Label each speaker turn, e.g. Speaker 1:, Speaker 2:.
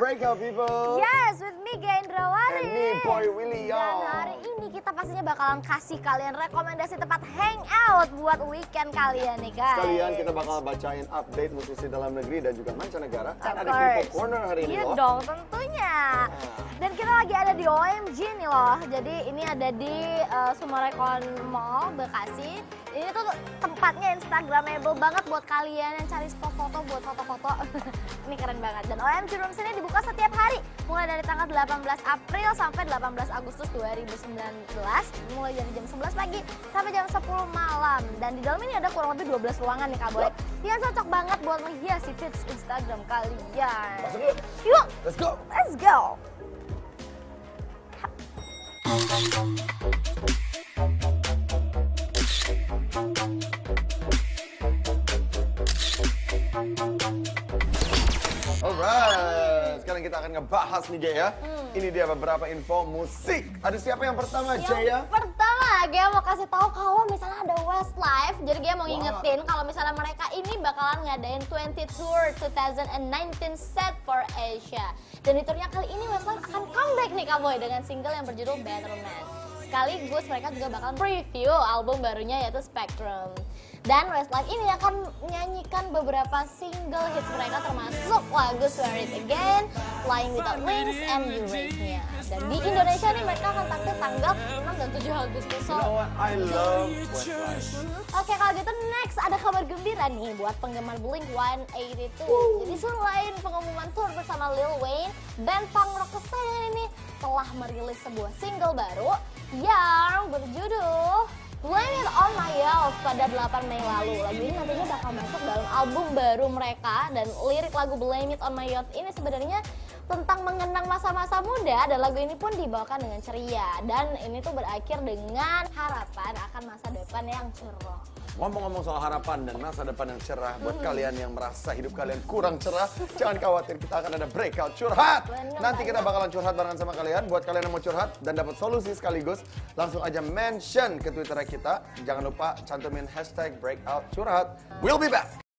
Speaker 1: Breakout people.
Speaker 2: Yes, with me Gendrawari.
Speaker 1: And me Boy Willy
Speaker 2: Dan hari ini kita pastinya bakalan kasih kalian rekomendasi tempat hangout buat weekend kalian nih guys.
Speaker 1: Sekalian kita bakal bacain update musisi dalam negeri dan juga mancanegara.
Speaker 2: Of
Speaker 1: Ada
Speaker 2: course.
Speaker 1: People Corner hari ini
Speaker 2: Iya
Speaker 1: loh.
Speaker 2: dong tentunya. Dan kita lagi ada di OMG nih loh. Jadi ini ada di Sumarekon Mall Bekasi. Ini tuh tempatnya instagramable banget buat kalian yang cari spot foto buat foto-foto. Ini keren banget. Dan OMG Rooms ini dibuka setiap hari. Mulai dari tanggal 18 April sampai 18 Agustus 2019. Mulai dari jam 11 pagi sampai jam 10 malam. Dan di dalam ini ada kurang lebih 12 ruangan nih Kak Boy. Yang cocok banget buat menghiasi feeds Instagram kalian.
Speaker 1: Masuk yuk.
Speaker 2: Yuk,
Speaker 1: Let's go.
Speaker 2: let's go.
Speaker 1: Alright, sekarang kita akan ngebahas nih Jaya. Ini dia beberapa info musik. Ada siapa yang pertama Jaya?
Speaker 2: Yang pertama, Gia mau kasih tahu kalau misalnya ada Westlife. Jadi Gia mau ngingetin kalau misalnya mereka ini bakalan ngadain 20 Tour 2019 Set for Asia. Dan di turnya kali ini Westlife akan comeback nih Kak Boy dengan single yang berjudul Better Man. Sekaligus mereka juga bakalan preview album barunya yaitu Spectrum. Dan Westlife ini akan menyanyikan beberapa single hits mereka termasuk lagu Swear It Again, Flying Without Wings, and Erase-nya. Dan di Indonesia nih mereka akan tampil tanggal 6 dan 7 Agustus.
Speaker 1: You know what? I love Westlife.
Speaker 2: Oke, kalau gitu next ada kabar gembira nih buat penggemar Blink-182. Jadi selain pengumuman tour bersama Lil Wayne, band punk rock kesayangan ini telah merilis sebuah single baru yang berjudul Blame It On My Youth pada 8 Mei lalu. Lagu ini nantinya bakal masuk dalam album baru mereka. Dan lirik lagu Blame It On My Youth ini sebenarnya tentang mengenang masa-masa muda. Dan lagu ini pun dibawakan dengan ceria. Dan ini tuh berakhir dengan harapan akan masa depan yang cerah.
Speaker 1: Ngomong-ngomong soal harapan dan masa depan yang cerah, buat kalian yang merasa hidup kalian kurang cerah, jangan khawatir, kita akan ada breakout curhat. Nanti kita bakalan curhat barengan sama kalian. Buat kalian yang mau curhat dan dapat solusi sekaligus, langsung aja mention ke Twitter kita. Jangan lupa cantumin hashtag breakout curhat. We'll be back.